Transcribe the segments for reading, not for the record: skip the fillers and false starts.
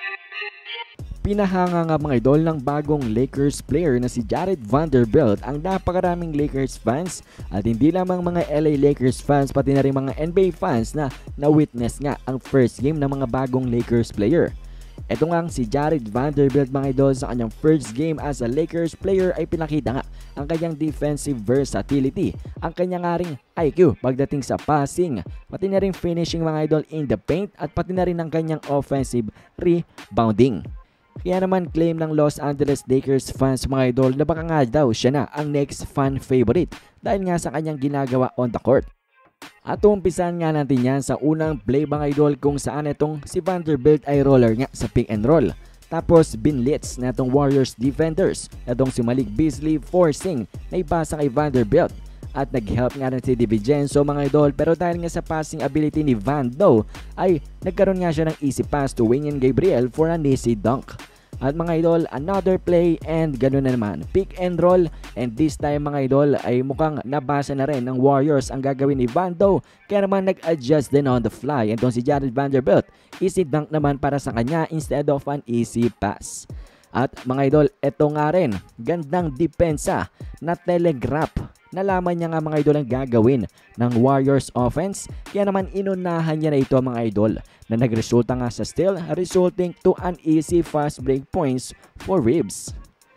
Pinahanga nga mga idol ng bagong Lakers player na si Jared Vanderbilt ang napakaraming Lakers fans at hindi lamang mga LA Lakers fans pati na rin mga NBA fans na na-witness nga ang first game ng mga bagong Lakers player. Ito nga si Jared Vanderbilt mga idol sa kanyang first game as a Lakers player ay pinakita nga ang kanyang defensive versatility, ang kanyang nga ring IQ pagdating sa passing, pati na rin finishing mga idol in the paint at pati na rin ang kanyang offensive rebounding. Kaya naman claim ng Los Angeles Lakers fans mga idol na baka nga daw siya na ang next fan favorite dahil nga sa kanyang ginagawa on the court. At umpisan nga natin yan sa unang play mga idol kung saan itong si Vanderbilt ay roller nga sa pick and roll. Tapos binlitz na itong Warriors defenders na itong si Malik Beasley forcing na ibasa kay Vanderbilt. At nag-help nga rin si DiVincenzo mga idol pero dahil nga sa passing ability ni Vando ay nagkaroon nga siya ng easy pass to Wenyen Gabriel for an easy dunk. At mga idol, another play and ganoon na naman, pick and roll, and this time mga idol ay mukhang nabasa na rin ng Warriors ang gagawin ni Vando kaya naman nag-adjust din on the fly. And si Jared Vanderbilt, easy dunk naman para sa kanya instead of an easy pass. At mga idol, eto nga rin, gandang depensa na telegraph. Nalaman niya nga mga idol ang gagawin ng Warriors offense kaya naman inunahan niya na ito mga idol na nagresulta nga sa steal resulting to an easy fast break points for Reeves.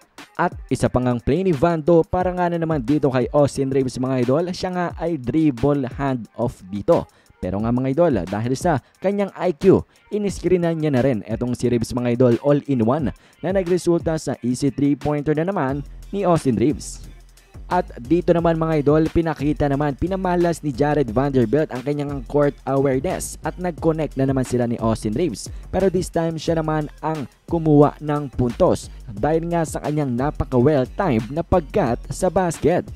At isa pang ang play ni Vando para nga na naman dito kay Austin Reeves mga idol, siya nga ay dribble hand off dito. Pero nga mga idol, dahil sa kanyang IQ, iniskrinan niya na rin etong si Reeves mga idol all-in-one na nagresulta sa easy 3-pointer na naman ni Austin Reeves. At dito naman mga idol, pinamalas ni Jared Vanderbilt ang kanyang court awareness at nag-connect na naman sila ni Austin Reeves. Pero this time siya naman ang kumuha ng puntos dahil nga sa kanyang napaka-well-timed na pagkat sa basket.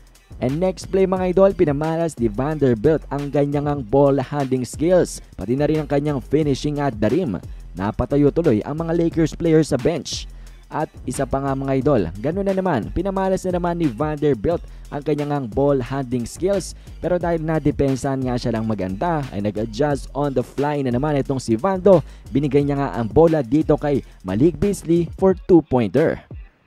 And next play mga idol, pinamalas ni Vanderbilt ang kanyang ball handling skills, pati na rin ang kanyang finishing at the rim. Napatayo tuloy ang mga Lakers players sa bench. At isa pa nga mga idol, ganoon na naman, pinamalas na naman ni Vanderbilt ang kanyang ball handling skills pero dahil nadepensahan nga siya lang maganda ay nag-adjust on the fly na naman itong si Vando. Binigay niya nga ang bola dito kay Malik Beasley for 2-pointer.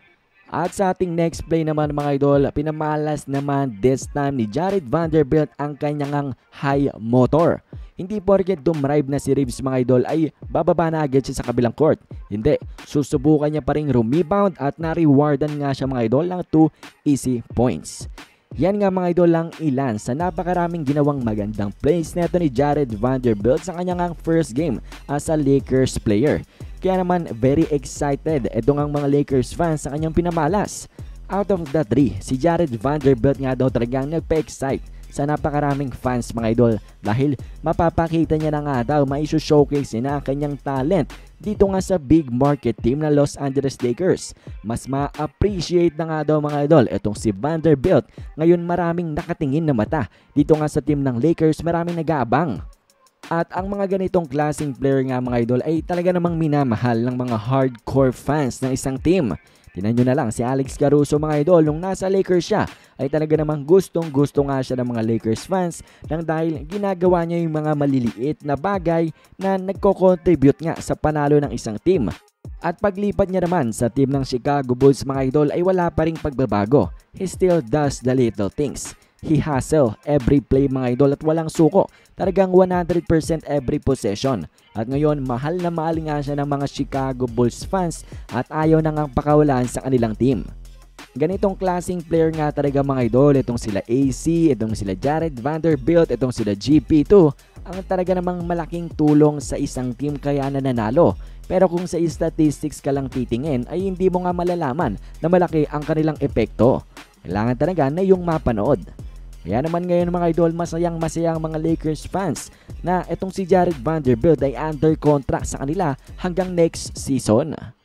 At sa ating next play naman mga idol, pinamalas naman this time ni Jared Vanderbilt ang kanyang high motor. Hindi porket dumrive na si Reeves mga idol ay bababa na agad siya sa kabilang court. Hindi, susubukan niya pa rin rumebound at na-rewardan nga siya mga idol ng 2 easy points. Yan nga mga idol lang ilan sa napakaraming ginawang magandang plays neto ni Jared Vanderbilt sa kanyang first game as a Lakers player. Kaya naman very excited itong ang mga Lakers fans sa kanyang pinamalas. Out of the 3, si Jared Vanderbilt nga daw talagang nagpa-excite sa napakaraming fans mga idol dahil mapapakita niya na nga daw mai-showcase niya ang kanyang talent dito nga sa big market team na Los Angeles Lakers. Mas ma-appreciate na nga daw mga idol itong si Vanderbilt. Ngayon maraming nakatingin na mata dito nga sa team ng Lakers, maraming nag-aabang. At ang mga ganitong klaseng player nga mga idol ay talaga namang minamahal ng mga hardcore fans ng isang team. Tingnan nyo na lang si Alex Caruso mga idol, nung nasa Lakers siya ay talaga namang gustong-gusto nga siya ng mga Lakers fans nang dahil ginagawa niya yung mga maliliit na bagay na nagko-contribute nga sa panalo ng isang team. At paglipat niya naman sa team ng Chicago Bulls mga idol ay wala pa ring pagbabago. He still does the little things. He hustle every play mga idol at walang suko. Talagang 100% every possession. At ngayon mahal na mahal nga siya ng mga Chicago Bulls fans at ayaw na ngang pakawalan sa kanilang team. Ganitong klaseng player nga talaga mga idol, itong sila AC, itong sila Jared Vanderbilt, itong sila GP2, ang talaga namang malaking tulong sa isang team kaya nananalo. Pero kung sa statistics ka lang titingin ay hindi mo nga malalaman na malaki ang kanilang epekto. Kailangan talaga na yung mapanood. Kaya naman ngayon mga idol, masayang-masaya ang mga Lakers fans na itong si Jared Vanderbilt ay under contract sa kanila hanggang next season.